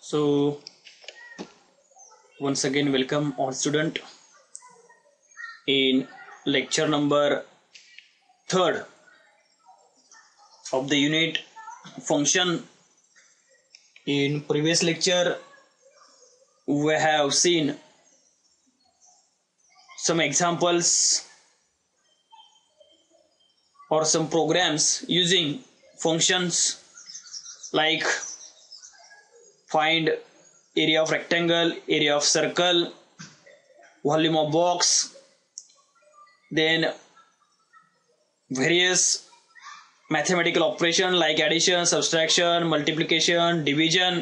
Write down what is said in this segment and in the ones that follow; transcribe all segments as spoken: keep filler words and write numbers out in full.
So once again welcome all student in lecture number third of the unit function. In previous lecture we have seen some examples or some programs using functions like find area of rectangle, area of circle, volume of box, then various mathematical operation like addition, subtraction, multiplication, division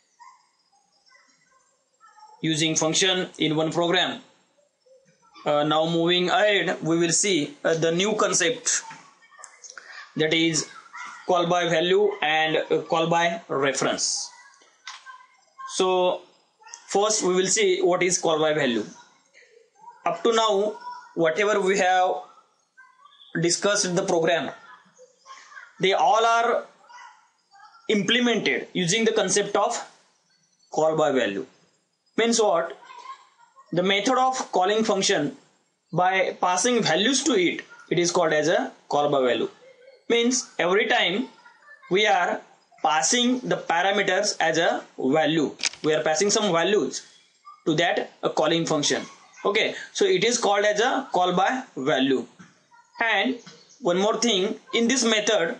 using function in one program. Uh, now moving ahead, we will see uh, the new concept, that is call by value and uh, call by reference. So first we will see what is call by value. Up to now, whatever we have discussed in the program, they all are implemented using the concept of call by value. Means what? The method of calling function by passing values to it, it is called as a call by value. Means every time we are passing the parameters as a value, we are passing some values to that a calling function. Okay, so it is called as a call by value. And one more thing, in this method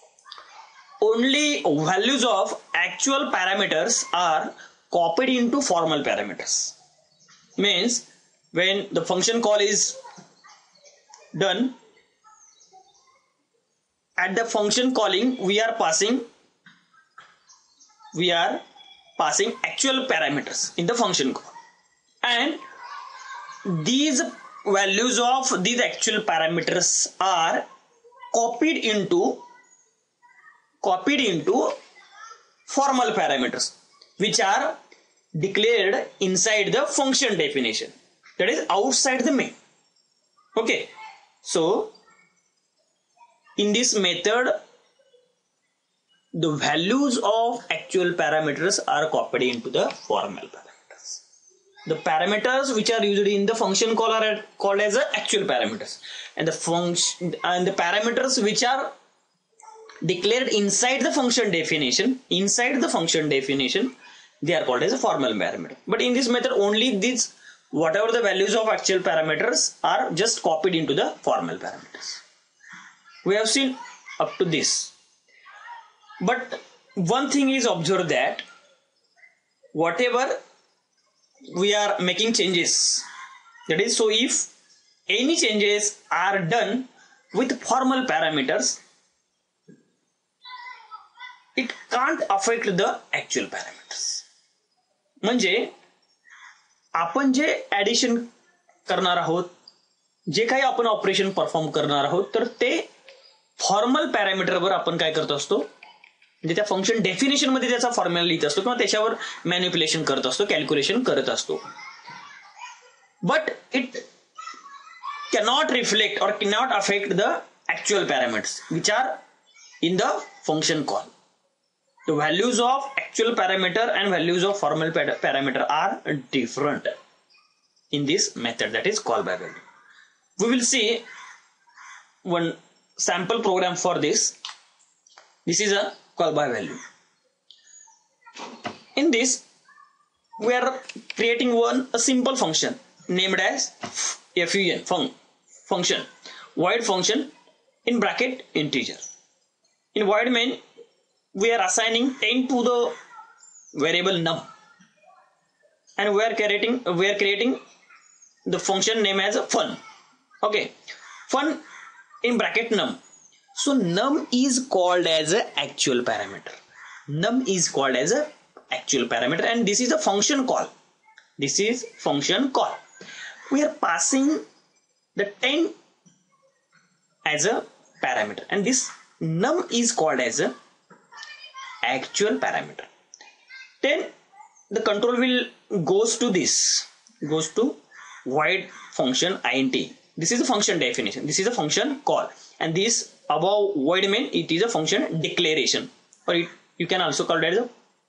only values of actual parameters are copied into formal parameters. Means when the function call is done, at the function calling we are passing we are passing actual parameters in the function call, and these values of these actual parameters are copied into copied into formal parameters which are declared inside the function definition, that is outside the main. Okay, so in this method the values of actual parameters are copied into the formal parameters. The parameters which are used in the function call are called as the actual parameters, and the function and the parameters which are declared inside the function definition inside the function definition they are called as a formal parameter. But in this method only these whatever the values of actual parameters are just copied into the formal parameters. We have seen up to this. But one thing is observed, that whatever we are making changes, that is, so if any changes are done with formal parameters, it can't affect the actual parameters. म्हणजे आपण जे addition करणार आहोत, जे काही आपण operation perform करणार आहोत, तर ते फॉर्मल पॅरामीटरवर आपण काय करत असतो, म्हणजे त्या फंक्शन डेफिनेशन मध्ये त्याचा फॉर्म्युला लिहित असतो किंवा त्याच्यावर मॅनिप्युलेशन करत असतो, कॅल्क्युलेशन करत असतो. But it cannot reflect or cannot affect the actual parameters which are in the function call. The values of actual parameter and values of formal parameter are different in this method, that is call by value. We will see one sample program for this. This is a call by value. In this we are creating one a simple function named as fun fun function void function in bracket integer. In void main we are assigning ten to the variable num, and we are creating we are creating the function name as fun. Okay, fun in bracket num. So num is called as a actual parameter. Num is called as a actual parameter, and this is a function call. This is function call. We are passing the ten as a parameter, and this num is called as a actual parameter. Then the control will goes to this goes to void function int. This is a function definition, this is a function call, and this above void main, it is a function declaration, or it, you can also call it as a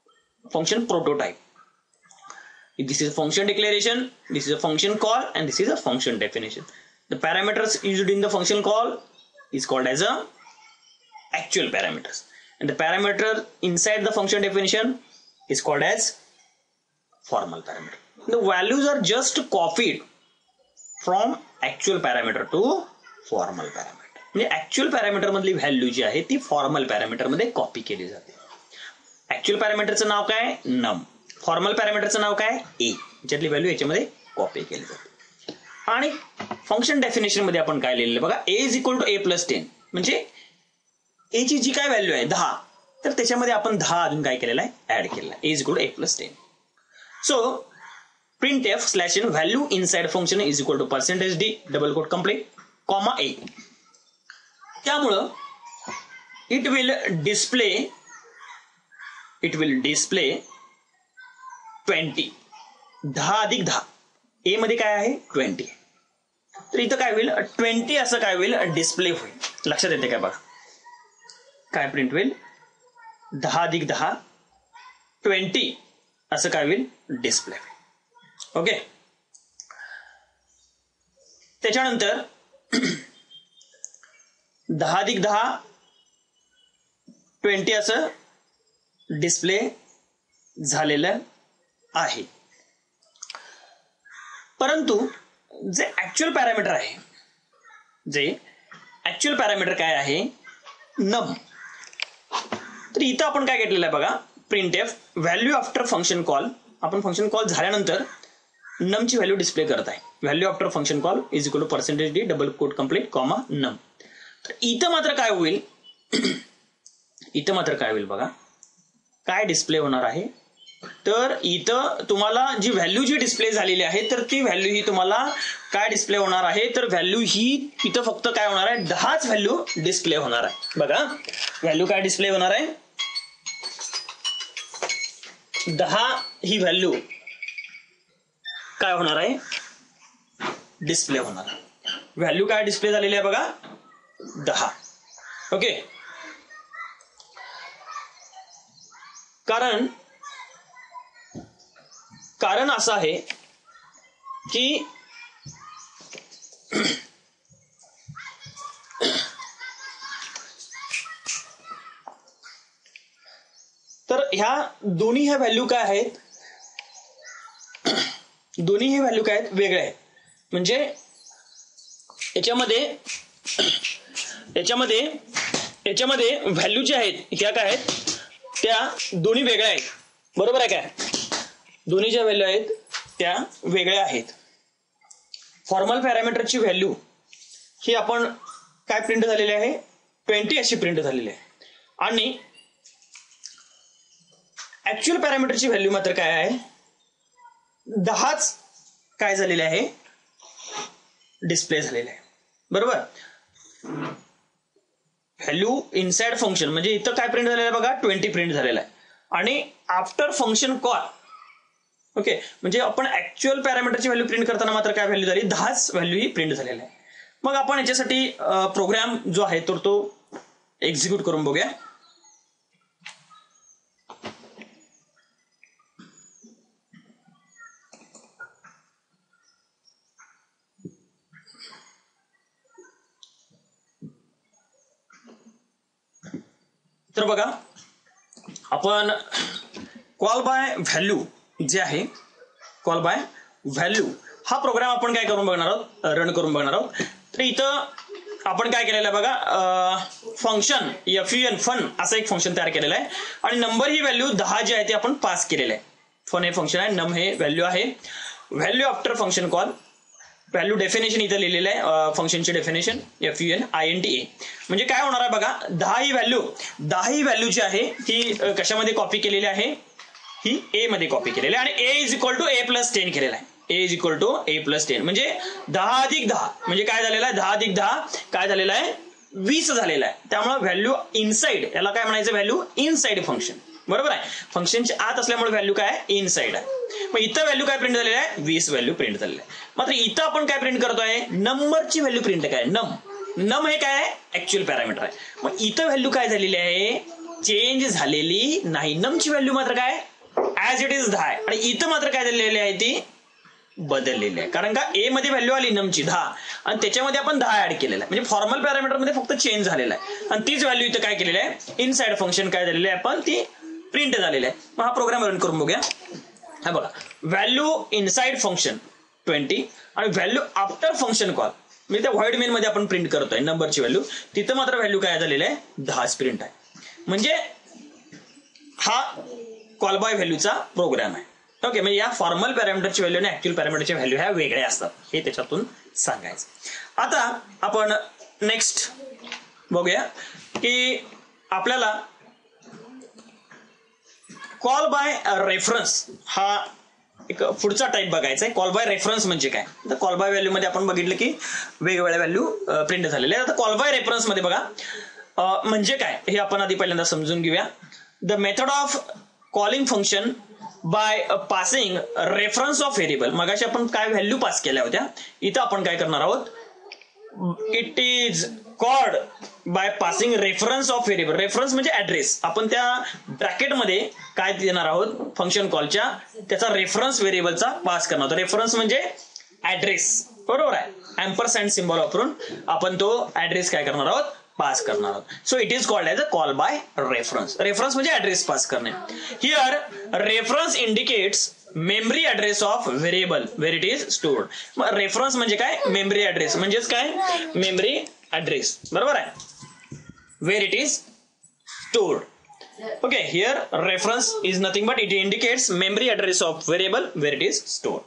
function prototype. This is a function declaration, this is a function call, and this is a function definition. The parameters used in the function call is called as a actual parameters, and the parameter inside the function definition is called as formal parameter. The values are just copied from actual parameter to formal parameter. म्हणजे actual parameter मधली value जी आहे ती formal parameter मध्ये copy केली जाते. Actual पॅरामीटरचं नाव काय नम, फॉर्मल पॅरामीटरचं नाव काय ए, ज्यातली व्हॅल्यू याच्यामध्ये कॉपी केली जाते. आणि फंक्शन डेफिनेशन मध्ये आपण काय लिहिलेलं बघा, A is equal to A plus ten, म्हणजे ए ची जी काय व्हॅल्यू आहे दहा, तर त्याच्यामध्ये आपण दहा अजून काय केलेला आहे ऍड केलेला आहे, A is equal to A plus ten. So print F slash n value inside function is equal to percentage D double quote complete comma A. त्यामुळं it will display it will display twenty, दहा अधिक दहा, ए मध्ये काय आहे twenty, तर इथं काय होईल ट्वेंटी असं काय होईल डिस्प्ले होईल. लक्षात येते काय बघा, काय प्रिंट होईल दहा अधिक दहा ट्वेंटी असं काय होईल डिस्प्ले होईल. ओके, त्याच्यानंतर दहा अधिक दहा ट्वेंटी असं डिस्प्ले झालेलं आहे. परंतु जे ऍक्च्युअल पॅरामीटर आहे, जे ऍक्च्युअल पॅरामीटर काय आहे नम, तर इथं आपण काय घेतलेलं आहे बघा, print F value after function call. आपण फंक्शन कॉल झाल्यानंतर नमची व्हॅल्यू डिस्प्ले करत आहे. Value after function call is equal to percentage D double quote complete comma num. तर इथं मात्र काय होईल, इथं मात्र काय होईल बघा, काय डिस्प्ले होणार आहे, तर इथं तुम्हाला जी व्हॅल्यू जी डिस्प्ले झालेली आहे तर ती व्हॅल्यू ही तुम्हाला काय डिस्प्ले होणार आहे, तर व्हॅल्यू ही इथं फक्त काय होणार आहे दहाच व्हॅल्यू डिस्प्ले होणार आहे. बघा व्हॅल्यू काय डिस्प्ले होणार आहे, दहा ही व्हॅल्यू काय होणार आहे डिस्प्ले होणार आहे. व्हॅल्यू काय डिस्प्ले झालेली आहे बघा दहा. ओके, कारण कारण असं आहे की तर ह्या दोन्ही ह्या व्हॅल्यू काय आहेत, दोन्ही हे व्हॅल्यू काय आहेत वेगळे आहेत. म्हणजे याच्यामध्ये याच्यामध्ये याच्यामध्ये व्हॅल्यू ज्या आहेत ह्या काय आहेत त्या दोन्ही वेगळ्या आहेत. बरोबर आहे काय, दोन्ही ज्या व्हॅल्यू आहेत त्या वेगळ्या आहेत. फॉर्मल पॅरामीटरची व्हॅल्यू ही आपण काय प्रिंट झालेली आहे ट्वेंटी अशी प्रिंट झालेली आहे, आणि ऍक्च्युअल पॅरामीटरची व्हॅल्यू मात्र काय आहे दहाच काय झालेले आहे डिस्प्ले झालेले आहे. बरोबर, व्हॅल्यू इनसाइड फंक्शन म्हणजे इथं काय प्रिंट झालेलं आहे बघा ट्वेंटी प्रिंट झालेला आहे, आणि आफ्टर फंक्शन कॉल ओके म्हणजे आपण ऍक्च्युअल पॅरामीटरची व्हॅल्यू प्रिंट करताना मात्र काय व्हॅल्यू झाली दहाच व्हॅल्यू ही प्रिंट झालेला आहे. मग आपण याच्यासाठी प्रोग्राम जो आहे तर तो एक्झिक्यूट करून बघूया. तर बघा आपण कॉल बाय व्हॅल्यू जे आहे, कॉल बाय व्हॅल्यू हा प्रोग्राम आपण काय करून बघणार आहोत रन करून बघणार आहोत. तर इथं आपण काय केलेलं आहे बघा, function F U N fun असं एक फंक्शन तयार केलेलं आहे, आणि नंबर ही व्हॅल्यू दहा जी आहे ती आपण पास केलेलं आहे. फन हे फंक्शन आहे, नम हे व्हॅल्यू आहे. Value after function call, value definition इथं लिहिलेलं आहे फंक्शनची definition F U N I N T A. म्हणजे काय होणार आहे बघा, दहा ही व्हॅल्यू दहा ही व्हॅल्यू जी आहे ही कशामध्ये कॉपी केलेली आहे, ही ए मध्ये कॉपी केलेली आहे, आणि A is equal to A plus ten केलेला आहे. A is equal to A plus ten म्हणजे दहा अधिक दहा म्हणजे काय झालेलं आहे, दहा अधिक दहा काय झालेलं आहे वीस झालेला आहे. त्यामुळे व्हॅल्यू इनसाइड, याला काय म्हणायचं व्हॅल्यू इनसाइड फंक्शन. बरोबर आहे, फंक्शनच्या आत असल्यामुळे व्हॅल्यू काय इनसाइड आहे. मग इथं व्हॅल्यू काय प्रिंट झालेलं आहे वीस व्हॅल्यू प्रिंट झालेलं आहे. मात्र इथं आपण काय प्रिंट करतोय नंबरची व्हॅल्यू प्रिंट काय नम, नम हे काय आहे ऍक्च्युअल पॅरामीटर आहे. मग इथं व्हॅल्यू काय झालेली आहे चेंज झालेली नाही, नमची व्हॅल्यू मात्र काय ऍज इट इज दहा आहे आणि इथं मात्र काय दिलेली आहे ती बदललेली आहे, कारण का ए मध्ये व्हॅल्यू आली नमची दहा आणि त्याच्यामध्ये आपण दहा ऍड केलेला आहे, म्हणजे फॉर्मल पॅरामीटर मध्ये फक्त चेंज झालेला आहे आणि तीच व्हॅल्यू इथं काय केलेली आहे इनसाइड फंक्शन काय झालेली आहे आपण ती प्रिंट झालेली आहे. मग हा प्रोग्राम रन करून बघूया. हा बघा व्हॅल्यू इनसाइड फंक्शन ट्वेंटी आणि व्हॅल्यू आफ्टर फंक्शन कॉल म्हणजे त्या व्हॉइड मेन मध्ये आपण प्रिंट करतोय नंबरची व्हॅल्यू, तिथं मात्र व्हॅल्यू काय झालेली आहे दहाच प्रिंट आहे. म्हणजे हा कॉल बाय व्हॅल्यूचा प्रोग्राम आहे. ओके, म्हणजे या फॉर्मल पॅरामीटरची व्हॅल्यू आणि ऍक्च्युअल पॅरामीटरची व्हॅल्यू ह्या वेगळ्या असतात हे त्याच्यातून सांगायचं. आता आपण नेक्स्ट बघूया की आपल्याला कॉल बाय रेफरन्स हा एक पुढचा टाईप बघायचा आहे. कॉल बाय रेफरन्स म्हणजे काय, तर कॉल बाय व्हॅल्यू मध्ये आपण बघितलं की वेगवेगळ्या व्हॅल्यू प्रिंट झालेल्या आहेत. आता कॉल बाय रेफरन्स मध्ये बघा म्हणजे काय हे आपण आधी पहिल्यांदा समजून घेऊया. The method of calling function by passing reference of variable. मगाशी आपण काय व्हॅल्यू पास केल्या होत्या, इथं आपण काय करणार आहोत, it is called by passing reference of variable. Reference म्हणजे ऍड्रेस, आपण त्या ब्रॅकेटमध्ये काय देणार आहोत फंक्शन कॉलच्या त्याचा रेफरन्स व्हेरिएबलचा पास करणार आहोत. रेफरन्स म्हणजे ऍड्रेस, बरोबर आहे. अँपरसँड सिम्बॉल वापरून आपण तो ऍड्रेस काय करणार आहोत पास करणार आहोत. So it is called as a call by reference. Reference म्हणजे ऍड्रेस पास करणे. Here reference indicates memory address of variable where it is stored. मग रेफरन्स म्हणजे काय, मेमरी ऍड्रेस म्हणजेच काय मेमरी ऍड्रेस, बरोबर आहे, where it is stored. Okay, here reference is nothing but it indicates memory address of variable where it is stored.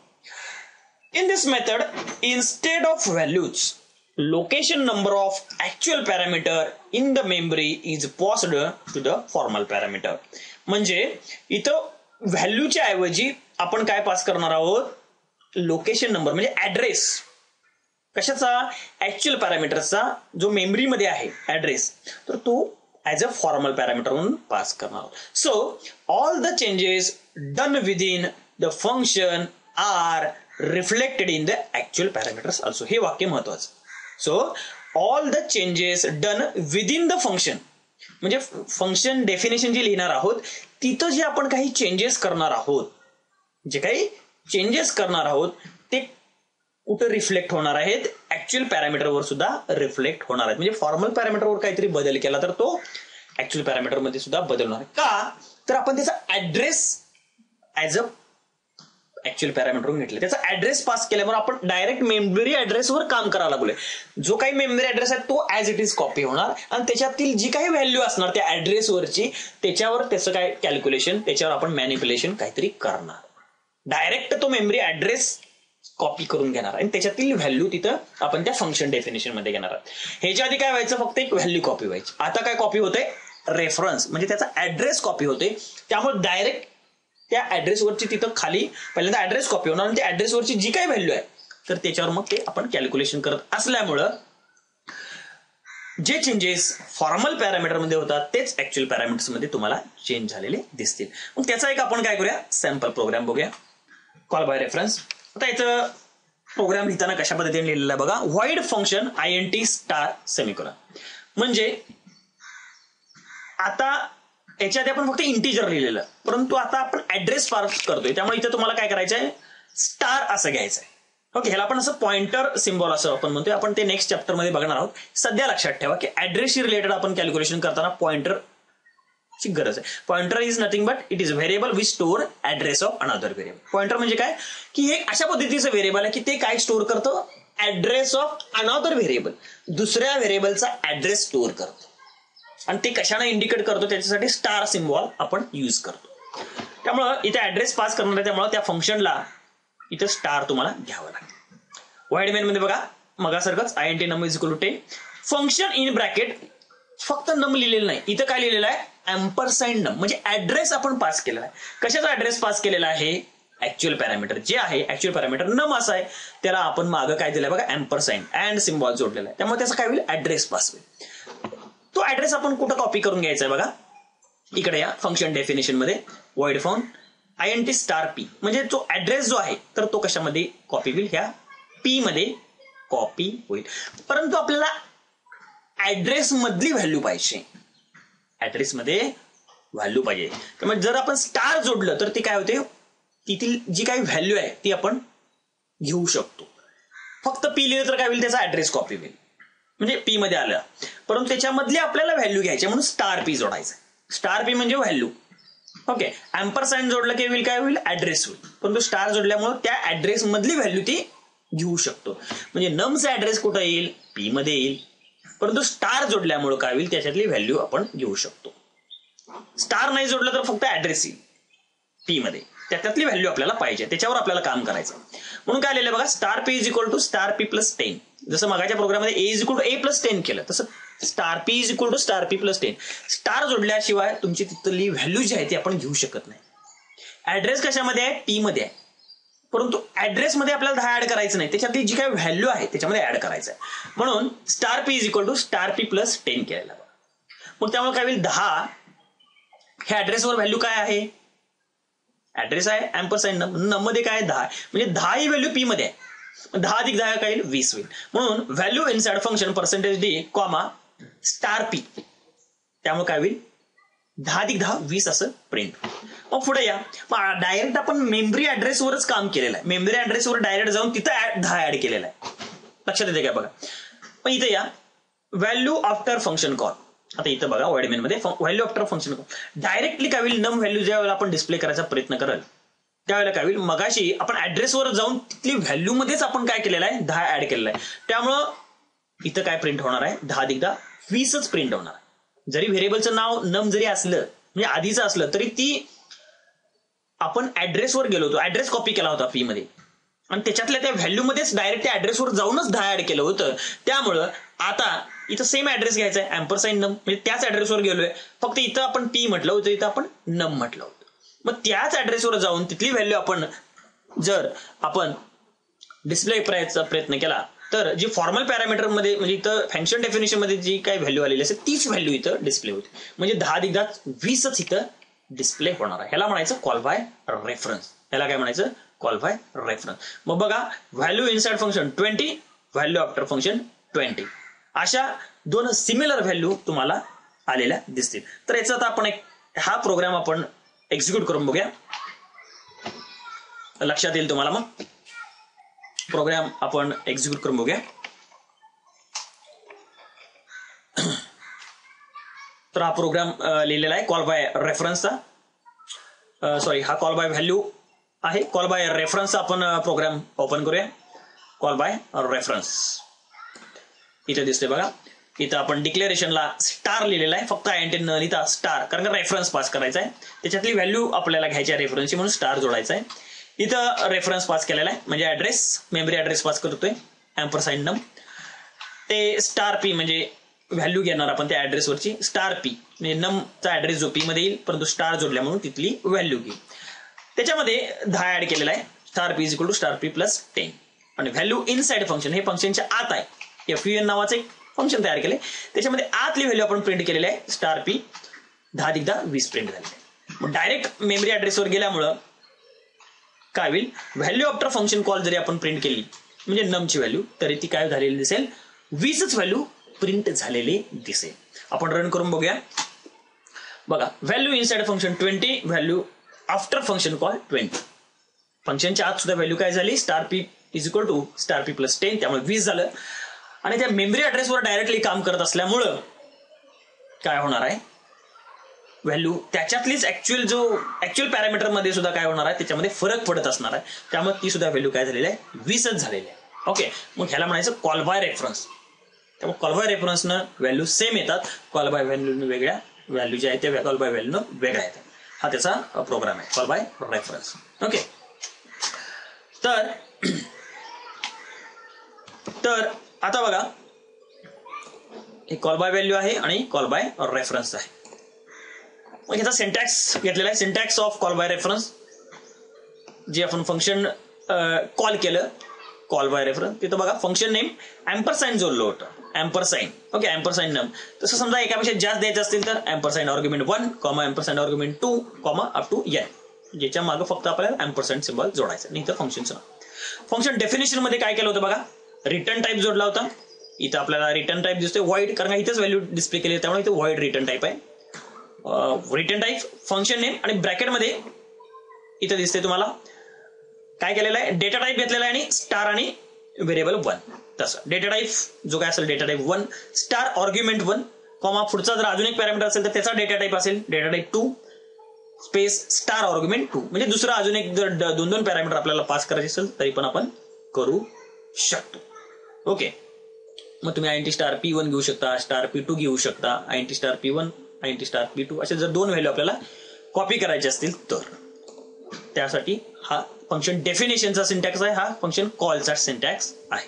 In this method, instead of values, location number of actual parameter in the memory is passed to the formal parameter. म्हणजे इथं व्हॅल्यूच्या ऐवजी आपण काय pass करणार आहोत, location number म्हणजे address. कशाचा, ऍक्च्युअल पॅरामीटरचा जो मेमरी मध्ये आहे ऍड्रेस, तर तो ऍज अ फॉर्मल पॅरामीटर म्हणून पास करणार आहोत. So all the changes done within the function are reflected in the actual parameters also. हे वाक्य महत्वाचं. So all the changes done within the function म्हणजे फंक्शन डेफिनेशन जी लिहिणार आहोत तिथं जे आपण काही चेंजेस करणार आहोत, जे काही चेंजेस करणार आहोत ते कुठं रिफ्लेक्ट होणार आहेत, ऍक्च्युअल पॅरामीटरवर सुद्धा रिफ्लेक्ट होणार आहेत. म्हणजे फॉर्मल पॅरामीटरवर काहीतरी बदल केला तर तो ऍक्च्युअल पॅरामीटर मध्ये सुद्धा बदलणार आहे. का तर आपण त्याचा address as a actual parameter घेतले, त्याचा ऍड्रेस पास केल्यामुळे आपण डायरेक्ट मेमरी ऍड्रेसवर काम करायला लागलोय. जो काही मेमरी ऍड्रेस आहे तो ऍज इट इज कॉपी होणार आणि त्याच्यातील जी काही व्हॅल्यू असणार त्या ऍड्रेसवरची त्याच्यावर त्याचं काय कॅल्क्युलेशन, त्याच्यावर आपण मॅनिप्युलेशन काहीतरी करणार. डायरेक्ट तो मेमरी ऍड्रेस कॉपी करून घेणार आणि त्याच्यातील व्हॅल्यू तिथं आपण त्या फंक्शन डेफिनेशन मध्ये घेणार आहोत. ह्याच्या आधी काय व्हायचं, फक्त एक व्हॅल्यू कॉपी व्हायची. आता काय कॉपी होते, रेफरन्स म्हणजे त्याचा ऍड्रेस कॉपी होते. त्यामुळे डायरेक्ट त्या ऍड्रेसवरची तिथं खाली पहिल्यांदा ऍड्रेस कॉपी होणार आणि त्या ऍड्रेसवरची जी काही व्हॅल्यू आहे तर त्याच्यावर मग ते आपण कॅल्क्युलेशन करत असल्यामुळं जे चेंजेस फॉर्मल पॅरामीटर मध्ये होतात तेच ऍक्च्युअल पॅरामीटर्स मध्ये तुम्हाला चेंज झालेले दिसतील. मग त्याचा एक आपण काय करूया, सॅम्पल प्रोग्राम बघूया. Call by reference. आता इथं प्रोग्राम लिहिताना कशा पद्धतीने लिहिलेला आहे बघा. Void function I N T star semicolon. म्हणजे आता याच्यात आपण फक्त इंटिजर लिहिलेलं, परंतु आता आपण ऍड्रेस पास करतोय त्यामुळे इथे तुम्हाला काय करायचं आहे, स्टार असं घ्यायचं आहे. ओके, ह्याला आपण असं पॉइंटर सिम्बॉल असं आपण म्हणतोय. आपण ते नेक्स्ट चॅप्टर मध्ये बघणार आहोत. सध्या लक्षात ठेवा की ऍड्रेसशी रिलेटेड आपण कॅल्क्युलेशन करताना पॉइंटर ची गरज आहे. Pointer is nothing but it is variable we store address of another variable. Pointer म्हणजे काय की हे अशा पद्धतीचं व्हेरिएबल आहे की ते काय स्टोअर करतं, ऍड्रेस ऑफ अनदर व्हेरिएबल, दुसऱ्या व्हेरिएबलचा ऍड्रेस स्टोअर करतो आणि ते कशाने इंडिकेट करतो, त्याच्यासाठी स्टार सिम्बॉल आपण यूज करतो. त्यामुळं इथे ऍड्रेस पास करणार आहे त्यामुळे त्या फंक्शनला इथं स्टार तुम्हाला घ्यावं लागेल. व्हाईड मेन मध्ये बघा मगासारखंच I N T num is equal to ten. Function in bracket फक्त नम लिहिलेलं नाही, इथं काय लिहिलेलं आहे, अँपरसँड नम म्हणजे ऍड्रेस आपण पास केलेला आहे. कशाचा ऍड्रेस पास केलेला आहे, ऍक्च्युअल पॅरामीटर जे आहे ऍक्च्युअल पॅरामीटर नम असा आहे, त्याला आपण मागं काय दिलंय बघा, अँपरसँड अँड सिम्बॉल जोडलेला आहे. त्यामुळे त्याचा काय होईल, ऍड्रेस पास होईल. तो ऍड्रेस आपण कुठं कॉपी करून घ्यायचा आहे बघा, इकडे या फंक्शन डेफिनेशन मध्ये void form I N T star P म्हणजे जो ऍड्रेस जो आहे तर तो कशामध्ये कॉपी होईल, ह्या पी मध्ये कॉपी होईल. परंतु आपल्याला ऍड्रेस मधली व्हॅल्यू पाहिजे, ऍड्रेस मध्ये व्हॅल्यू पाहिजे. त्यामुळे जर आपण स्टार जोडलं तर ते काय होते, तिथील जी काही व्हॅल्यू आहे ती आपण घेऊ शकतो. फक्त पी लिहिलं तर काय होईल, त्याचा ऍड्रेस कॉपी होईल, म्हणजे पी मध्ये आलं. परंतु त्याच्यामधली आपल्याला व्हॅल्यू घ्यायची म्हणून स्टार पी जोडायचं. स्टार पी म्हणजे व्हॅल्यू. ओके, अँपरसँड जोडलं की होईल काय होईल, ऍड्रेस होईल. परंतु स्टार जोडल्यामुळे त्या ऍड्रेस मधली व्हॅल्यू ती घेऊ शकतो. म्हणजे नमचा ऍड्रेस कुठं येईल, पी मध्ये येईल. परंतु स्टार जोडल्यामुळे काय होईल, त्याच्यातली व्हॅल्यू आपण घेऊ शकतो. स्टार नाही जोडलं तर फक्त ऍड्रेस येईल पी मध्ये, त्याच्यातली व्हॅल्यू आपल्याला पाहिजे, त्याच्यावर आपल्याला काम करायचं. म्हणून काय लिहिलं बघा, star P is equal to star P plus ten. जसं मागाच्या प्रोग्राममध्ये A is equal to A plus ten केलं, तसं star P is equal to star P plus ten. Star जोडल्याशिवाय तुमची तिथली व्हॅल्यू जी आहे ती आपण घेऊ शकत नाही. ऍड्रेस कशामध्ये आहे, टी मध्ये आहे. परंतु ऍड्रेस मध्ये आपल्याला दहा ऍड करायचं नाही, त्याच्यातली जी काही व्हॅल्यू आहे त्याच्यामध्ये ऍड करायचं आहे. म्हणून star P is equal to star P plus ten केलेला. मग त्यामुळे काय होईल, दहा ह्या ऍड्रेसवर व्हॅल्यू काय आहे, ऍड्रेस आहे अँपरसाइंड नम, नम मध्ये काय दहा, म्हणजे दहा ही व्हॅल्यू पी मध्ये आहे. दहा अधिक दहा काय येईल, वीस होईल. म्हणून value inside function percentage D comma star P, त्यामुळे काय होईल, दहा अधिक दहा वीस असं प्रिंट. मग पुढे या, मग डायरेक्ट आपण मेमरी ऍड्रेसवरच काम केलेलं आहे. मेमरी ऍड्रेसवर डायरेक्ट जाऊन तिथं दहा ऍड केलेला आहे. लक्षात येते काय बघा. पण इथे या व्हॅल्यू आफ्टर फंक्शन कॉल. आता इथं बघा वाईडमेन मध्ये value after function call directly काय होईल, नम व्हॅल्यू ज्या वेळेला आपण डिस्प्ले करायचा प्रयत्न कराल त्यावेळेला काय होईल, मगाशी आपण ऍड्रेसवर जाऊन तिथली व्हॅल्यू मध्येच आपण काय केलेलं आहे, दहा ऍड केलेला आहे. त्यामुळं इथं काय प्रिंट होणार आहे, दहा अधिक दहा वीसच प्रिंट होणार आहे. जरी व्हेरिएबलचं नाव नम जरी असलं, म्हणजे आधीचं असलं, तरी ती आपण ऍड्रेसवर गेलो होतो, ऍड्रेस कॉपी केला होता पी मध्ये, आणि त्याच्यातल्या त्या व्हॅल्यू मध्येच डायरेक्ट त्या ऍड्रेसवर जाऊनच दहा ऍड केलं होतं. त्यामुळं आता इथं सेम ऍड्रेस घ्यायचा आहे, अँपरसाइंड नम, म्हणजे त्याच ऍड्रेसवर गेलोय, फक्त इथं आपण पी म्हटलं होतं, इथं आपण नम म्हटलं होतं. मग त्याच ऍड्रेसवर जाऊन तिथली व्हॅल्यू आपण जर आपण डिस्प्ले करायचा प्रयत्न केला तर जी फॉर्मल पॅरामीटर मध्ये, म्हणजे इथं फंक्शन डेफिनेशन मध्ये जी काही व्हॅल्यू आलेली असेल तीच व्हॅल्यू इथं डिस्प्ले होते. म्हणजे दहा अधिक दहा वीसच इथं डिस्प्ले होणार आहे. ह्याला म्हणायचं कॉल बाय रेफरन्स. ह्याला काय म्हणायचं, कॉल बाय रेफरन्स. मग बघा, value inside function twenty, value after function twenty, अशा दोन सिमिलर व्हॅल्यू तुम्हाला आलेल्या दिसतील. तर याचा आता आपण एक हा प्रोग्राम आपण एक्झिक्यूट करून बघूया, लक्षात येईल तुम्हाला. मग प्रोग्राम आपण एक्झिक्यूट करून बघूया. तर हा प्रोग्राम लिहिलेला आहे कॉल बाय रेफरन्सचा, सॉरी हा कॉल बाय व्हॅल्यू आहे. कॉल बाय रेफरन्सचा आपण प्रोग्राम ओपन करूया. कॉल बाय रेफरन्स इथे दिसते बघा. इथं आपण डिक्लेरेशनला स्टार लिहिलेला आहे, फक्त आयएनटी न लिहिता स्टार, कारण का रेफरन्स पास करायचा आहे, त्याच्यातली व्हॅल्यू आपल्याला घ्यायची आहे रेफरन्सची, म्हणून स्टार जोडायचा आहे. इथं रेफरन्स पास केलेला आहे, म्हणजे ऍड्रेस, मेमरी ऍड्रेस पास करतोय, अँपरसाइंड नम. ते स्टार पी म्हणजे व्हॅल्यू घेणार आपण त्या ऍड्रेसवरची, स्टार पी म्हणजे नमचा ऍड्रेस जो पी मध्ये येईल, परंतु स्टार जोडल्या म्हणून तिथली व्हॅल्यू घेईल. त्याच्यामध्ये दहा ऍड केलेला आहे, star P is equal to star P plus ten. आणि व्हॅल्यू इनसाइड फंक्शन, हे फंक्शनच्या आत आहे. एफ यू एन नावाचं एक फंक्शन तयार केले, त्याच्यामध्ये आतली व्हॅल्यू आपण प्रिंट केलेली आहे, स्टार पी दहा अधिक दहा वीस प्रिंट झालेली आहे. मग डायरेक्ट मेमरी ऍड्रेसवर गेल्यामुळं काय होईल, व्हॅल्यू आफ्टर फंक्शन कॉल जरी आपण प्रिंट केली म्हणजे नमची व्हॅल्यू, तरी ती काय झालेली दिसेल, वीसच व्हॅल्यू प्रिंट झालेली दिसेल. आपण रन करून बघूया. बघा, value inside function twenty, value after function call twenty. फंक्शनच्या आत सुद्धा व्हॅल्यू काय झाली, star P is equal to star P plus ten, त्यामुळे वीस झालं. आणि त्या मेमरी ऍड्रेसवर डायरेक्टली काम करत असल्यामुळं काय होणार आहे, व्हॅल्यू त्याच्यातलीच ऍक्च्युअल जो ऍक्च्युअल पॅरामीटर मध्ये सुद्धा काय होणार आहे, त्याच्यामध्ये फरक पडत असणार आहे, त्यामुळे ती सुद्धा व्हॅल्यू काय झालेली आहे, वीसच झालेली आहे. ओके, मग ह्याला म्हणायचं कॉल बाय रेफरन्स. त्यामुळे कॉल बाय रेफरन्सनं व्हॅल्यू सेम येतात, कॉल बाय व्हॅल्यू वेगळ्या व्हॅल्यू ज्या आहेत त्या कॉल बाय व्हॅल्यूनं वेगळ्या येतात. हा त्याचा प्रोग्राम आहे, कॉल बाय रेफरन्स. ओके, तर तर आता बघा, हे कॉल बाय व्हॅल्यू आहे आणि कॉल बाय रेफरन्स आहे. मग ह्याचा सिंटॅक्स घेतलेला आहे, syntax of call by reference. जे आपण फंक्शन कॉल केलं कॉल बाय रेफरन्स, तिथं बघा फंक्शन नेम अँपरसाइन जोडलं होतं, अँपरसाइन. ओके, अँपरसाइन नम. तसं समजा एकापेक्षा जास्त द्यायचं असतील तर ampersand argument one comma ampersand argument two comma up to N, ज्याच्या मागं फक्त आपल्याला अँपरसाइन सिम्बॉल जोडायचं नाही. इथं फंक्शनचं फंक्शन डेफिनेशन मध्ये काय केलं होतं बघा, रिटर्न टाईप जोडला होता. इथं आपल्याला रिटर्न टाईप दिसतोय व्हॉइड, कारण इथेच व्हॅल्यू डिस्प्ले केली त्यामुळे इथे व्हॉइड रिटर्न टाईप आहे. रिटर्न टाईप, फंक्शन नेम आणि ब्रॅकेटमध्ये इथं दिसते तुम्हाला काय केलेलं आहे, डेटा टाईप घेतलेला आहे आणि स्टार आणि व्हेरिएबल वन. तसं डेटा टाईप जो काय असेल data type one star argument one comma पुढचा जर अजून एक पॅरामीटर असेल तर त्याचा डेटा टाईप असेल data type two space star argument two. म्हणजे दुसरा अजून एक जर दोन दोन पॅरामीटर आपल्याला पास करायचे असेल तरी पण आपण करू शकतो. ओके, मग तुम्ही आयएनटी स्टार पी वन घेऊ शकता, स्टार पी टू घेऊ शकता, INT star P one INT star P two असे जर दोन व्हॅल्यू आपल्याला कॉपी करायचे असतील तर. त्यासाठी हा फंक्शन डेफिनेशनचा सिंटॅक्स आहे, हा फंक्शन कॉलचा सिंटॅक्स आहे.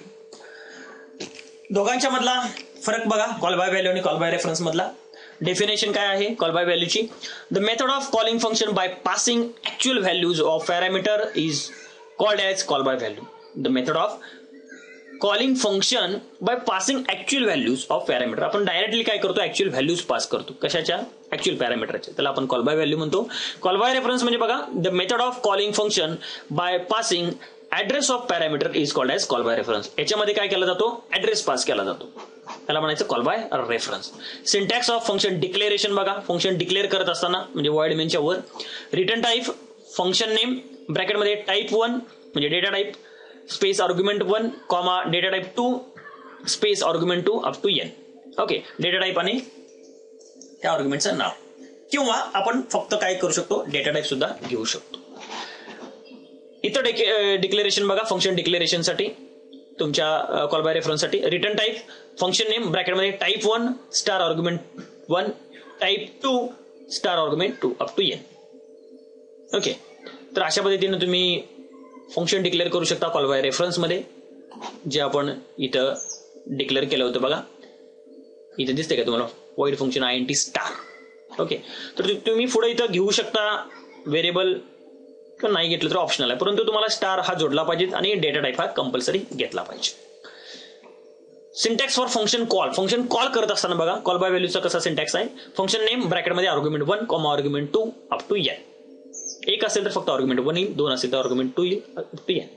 दोघांच्या मधला फरक बघा, कॉल बाय व्हॅल्यू आणि कॉल बाय रेफरन्स मधला. डेफिनेशन काय आहे कॉल बाय व्हॅल्यूची, the method of calling function by passing actual values of parameter is called as call by value. The method of calling function by passing actual values of parameter. आपण directly काय करतो, actual values pass करतो. कशाच्या, actual पॅरामीटरच्या. त्याला आपण call by value म्हणतो. Call by reference म्हणजे बघा, the method of calling function by passing address of parameter is called as call by reference. याच्यामध्ये काय केला जातो, ऍड्रेस पास केला जातो, त्याला म्हणायचं call by reference. Syntax of function declaration बघा, फंक्शन डिक्लेअर करत असताना म्हणजे वॉइड मेनच्या वर रिटर्न टाईप फंक्शन नेम ब्रॅकेटमध्ये टाईप वन म्हणजे data type space argument one comma data type two space argument two up to N. Okay, data type आणि त्या आर्ग्युमेंटचं नाव, किंवा आपण फक्त काय करू शकतो, डेटा टाईप सुद्धा घेऊ शकतो. इथं डिक्लेरेशन बघा, फंक्शन डिक्लेरेशनसाठी तुमच्या कॉल बाय रेफरन्ससाठी रिटर्न टाईप फंक्शन नेम ब्रॅकेटमध्ये type one star argument one type two star argument two up to N. Okay, तर अशा पद्धतीने तुम्ही फंक्शन डिक्लेअर करू शकता कॉल बाय रेफरन्स मध्ये, जे आपण इथं डिक्लेअर केलं होतं बघा. इथं दिसते का तुम्हाला void function I N T star. Okay, तर तुम्ही पुढे इथं घेऊ शकता व्हेरिएबल किंवा नाही घेतलं तर ऑप्शनल आहे, परंतु तुम्हाला स्टार हा जोडला पाहिजे आणि डेटा टाईप हा कंपल्सरी घेतला पाहिजे. Syntax for function call, function call करत असताना बघा कॉल बाय व्हॅल्यूचा कसा सिंटॅक्स आहे, फंक्शन नेम ब्रॅकेटमध्ये argument one comma argument two up to N. एक असेल तर फक्त आर्ग्युमेंट वन येईल, दोन असेल तर आर्ग्युमेंट टू येईल up to n.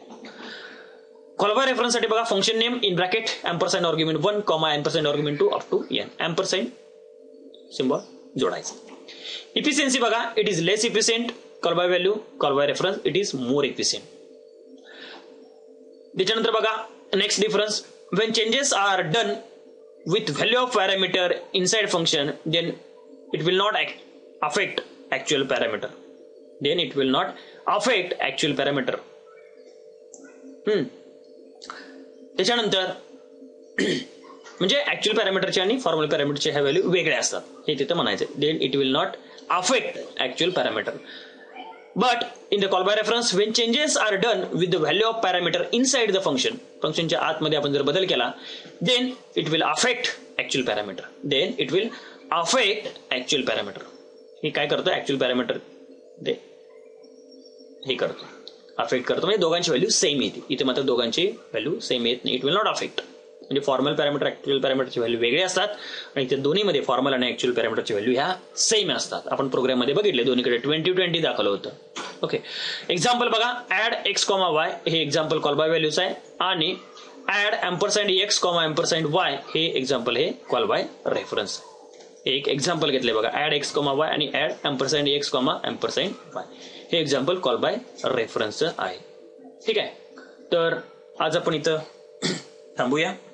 Call by reference साठी बघा function name in bracket ampersand argument one comma ampersand argument two up to n. Ampersand symbol जोडायचं. इफिशियन्सी बघा, it is less efficient call by value, call by reference it is more efficient. त्याच्यानंतर बघा next difference, when changes are done with value of parameter inside function then it will not affect actual parameter. Then it will not affect actual parameter. हम्म त्याच्यानंतर म्हणजे actual पॅरामीटरचे आणि formal पॅरामीटरचे ह्या value वेगळे असतात हे तिथं म्हणायचं. Then it will not affect actual parameter. But in the call by reference, when changes are done with the value of parameter inside the function, फंक्शनच्या आतमध्ये आपण जर बदल केला, then it will affect actual parameter. Then it will affect actual parameter. हे काय करतं actual parameter ते हे करतो, अफेक्ट करतो. म्हणजे दोघांची व्हॅल्यू सेम येते. इथे मात्र दोघांची व्हॅल्यू सेम येत नाही. It will not affect. म्हणजे फॉर्मल पॅरामीटर ऍक्च्युअल पॅरामीटरची व्हॅल्यू वेगळे असतात आणि इथे दोन्हीमध्ये फॉर्मल आणि ऍक्च्युअल पॅरामीटरची व्हॅल्यू ह्या सेम असतात. आपण प्रोग्राममध्ये बघितले दोन्हीकडे ट्वेंटी ट्वेंटी दाखवलं होतं. ओके, एक्झाम्पल बघा, ऍड एक्स कॉमा वाय हे एक्झाम्पल कॉल बाय व्हॅल्यूच आहे आणि add ampersand x comma ampersand y हे एक्झाम्पल हे कॉल बाय रेफरन्स. एक एक्झाम्पल घेतले बघा, ऍड एक्स कॉमा वाय आणि add ampersand x comma ampersand y हे एक्झाम्पल कॉल बाय रेफरन्स आहे. ठीक आहे, तर आज आपण इथं थांबूया.